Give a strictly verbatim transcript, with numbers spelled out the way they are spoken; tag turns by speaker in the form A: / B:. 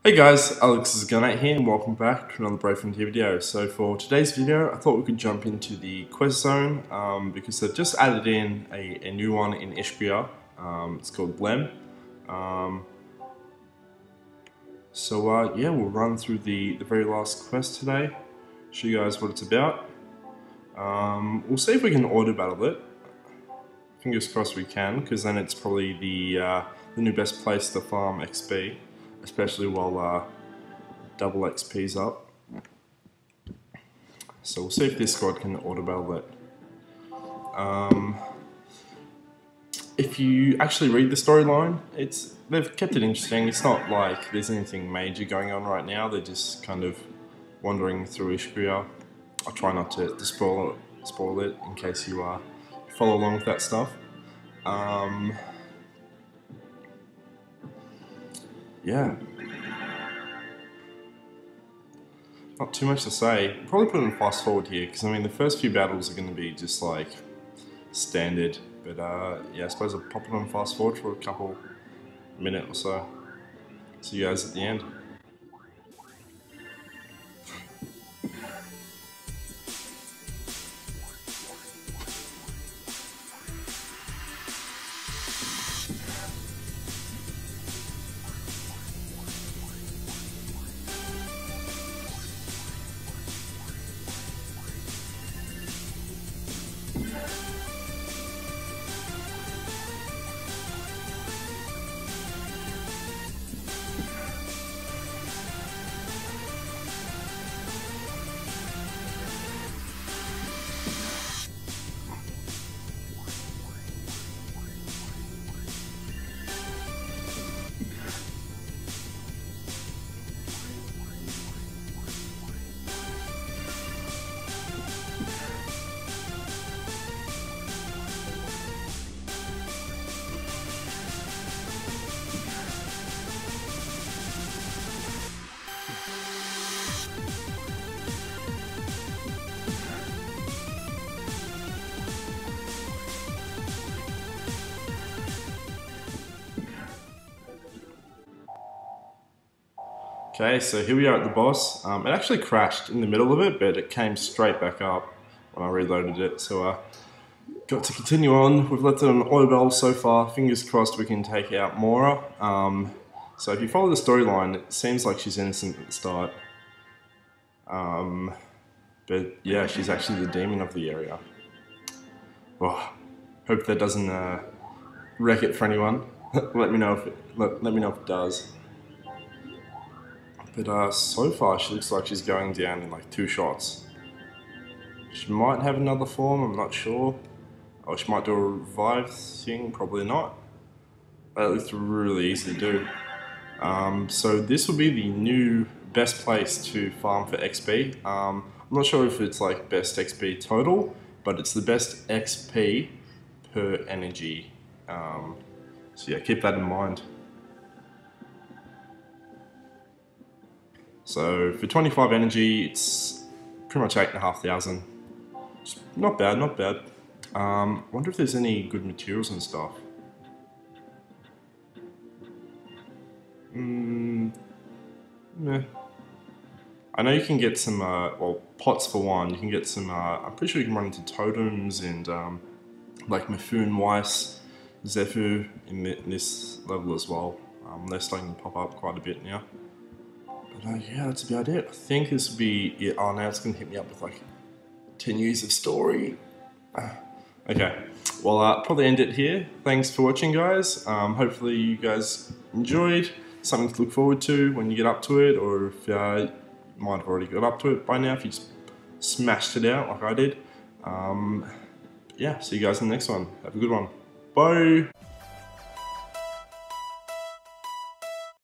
A: Hey guys, Alex is Gunite here and welcome back to another Brave Frontier video. So for today's video, I thought we could jump into the quest zone um, because they've just added in a, a new one in Ishgria. Um, it's called Blem. Um, so uh, yeah, we'll run through the, the very last quest today, show you guys what it's about. Um, we'll see if we can auto battle it. Fingers crossed we can, because then it's probably the, uh, the new best place to farm X P. Especially while uh, double X P's up. So we'll see if this squad can auto battle it. Um, if you actually read the storyline, it's they've kept it interesting. It's not like there's anything major going on right now. They're just kind of wandering through Ishgria. I'll try not to, to spoil it, spoil it in case you uh, follow along with that stuff. Um, yeah. Not too much to say. Probably put in fast forward here, because I mean the first few battles are going to be just like standard. But uh, yeah, I suppose I'll pop it on fast forward for a couple minute or so. See you guys at the end. Okay, so here we are at the boss. Um, it actually crashed in the middle of it, but it came straight back up when I reloaded it. So uh, got to continue on. We've left it on auto battle so far. Fingers crossed we can take out Mora. Um, so if you follow the storyline, it seems like she's innocent at the start. Um, but yeah, she's actually the demon of the area. Oh, hope that doesn't uh, wreck it for anyone. let me know if it, let, let me know if it does. But uh, so far she looks like she's going down in like two shots. She might have another form, I'm not sure. Or she might do a revive thing, probably not. That looks really easy to do. Um, so this will be the new best place to farm for X P. Um, I'm not sure if it's like best X P total, but it's the best X P per energy. Um, so yeah, keep that in mind. So for twenty-five energy, it's pretty much eight and a half thousand. Not bad, not bad. Um, I wonder if there's any good materials and stuff. Hmm. Meh. I know you can get some, uh, well, pots for one. You can get some. Uh, I'm pretty sure you can run into totems and um, like Mifune, Weiss, Zephyr in, the, in this level as well. Um, they're starting to pop up quite a bit now. But uh, yeah, that's about it. I think this will be it. Oh, now it's going to hit me up with like ten years of story. Uh, okay, well, uh, probably end it here. Thanks for watching, guys. Um, hopefully you guys enjoyed. Something to look forward to when you get up to it, or if uh, you might have already got up to it by now if you just smashed it out like I did. Um, yeah, see you guys in the next one. Have a good one. Bye.